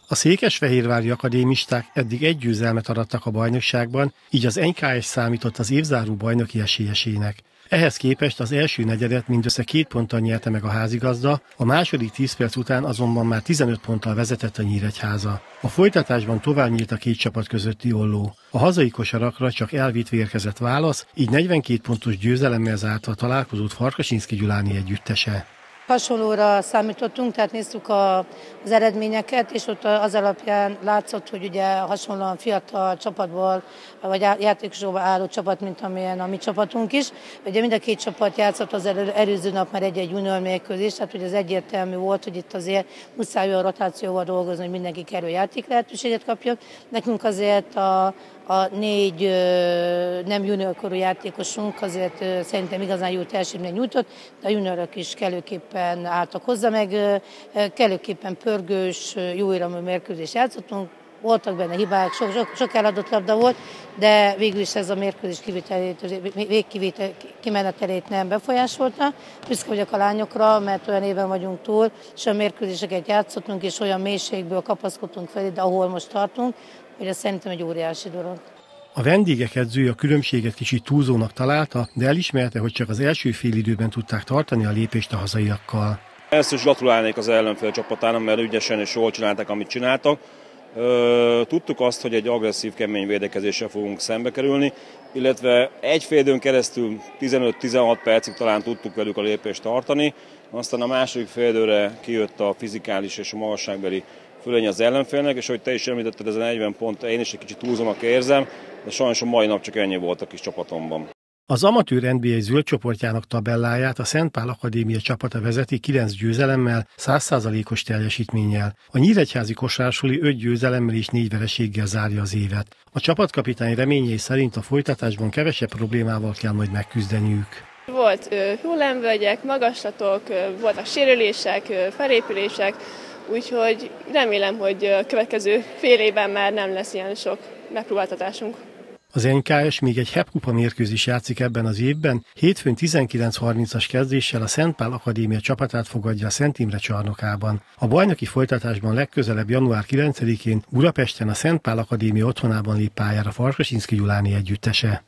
A székesfehérvári akadémisták eddig egy győzelmet arattak a bajnokságban, így az NKS számított az évzáró bajnoki esélyesének. Ehhez képest az első negyedet mindössze 2 ponttal nyerte meg a házigazda, a második 10 perc után azonban már 15 ponttal vezetett a Nyíregyháza. A folytatásban tovább nyílt a két csapat közötti olló. A hazai kosarakra csak elvitt érkezett válasz, így 42 pontos győzelemmel zárta a találkozót Farkasinszky Gyuláni együttese. Hasonlóra számítottunk, tehát néztük az eredményeket, és ott az alapján látszott, hogy ugye hasonlóan fiatal csapatból, vagy játékosokból álló csapat, mint amilyen a mi csapatunk is. Ugye mind a két csapat játszott az előző nap már egy junior mérkőzést, tehát hogy az egyértelmű volt, hogy itt azért muszáj olyan rotációval dolgozni, hogy mindenki kerül játék lehetőséget kapjon. Nekünk azért a 4 nem juniorkorú játékosunk azért szerintem igazán jó teljesítményt nyújtott, de a juniorok is kellőképpen álltak hozzá, meg kellőképpen pörgős, jó iramú mérkőzést játszottunk. Voltak benne hibák, sok eladott labda volt, de végül is ez a mérkőzés kimenetelét nem befolyásolta. Büszke vagyok a lányokra, mert olyan éven vagyunk túl, és olyan mérkőzéseket játszottunk, és olyan mélységből kapaszkodtunk fel ide, ahol most tartunk, hogy ez szerintem egy óriási dolog. A vendégek edzője a különbséget kicsit túlzónak találta, de elismerte, hogy csak az első félidőben tudták tartani a lépést a hazaiakkal. Ezt is gratulálnék az ellenfél csapatának, mert ügyesen és jól csinálták, amit csináltak. Tudtuk azt, hogy egy agresszív, kemény védekezéssel fogunk szembe kerülni, illetve egy fél időn keresztül 15-16 percig talán tudtuk velük a lépést tartani, aztán a második fél időre kijött a fizikális és a magasságbeli fölény az ellenfélnek, és ahogy te is említetted, ez a 40 pont, én is egy kicsit túlzónak érzem, de sajnos a mai nap csak ennyi volt a kis csapatomban. Az amatőr NBA zöld csoportjának tabelláját a Szent Pál Akadémia csapata vezeti 9 győzelemmel, 100%-os teljesítménnyel. A nyíregyházi kosárasuli 5 győzelemmel és 4 vereséggel zárja az évet. A csapatkapitány reményei szerint a folytatásban kevesebb problémával kell majd megküzdeniük. Volt hullámvölgyek, magaslatok, voltak sérülések, felépülések, úgyhogy remélem, hogy a következő fél évben már nem lesz ilyen sok megpróbáltatásunk. Az NKS még egy HEP kupa mérkőzés játszik ebben az évben, hétfőn 19:30-as kezdéssel a Szent Pál Akadémia csapatát fogadja a Szent Imre csarnokában. A bajnoki folytatásban legközelebb január 9-én Budapesten a Szent Pál Akadémia otthonában lép pályára Farkasinszky Gyuláni együttese.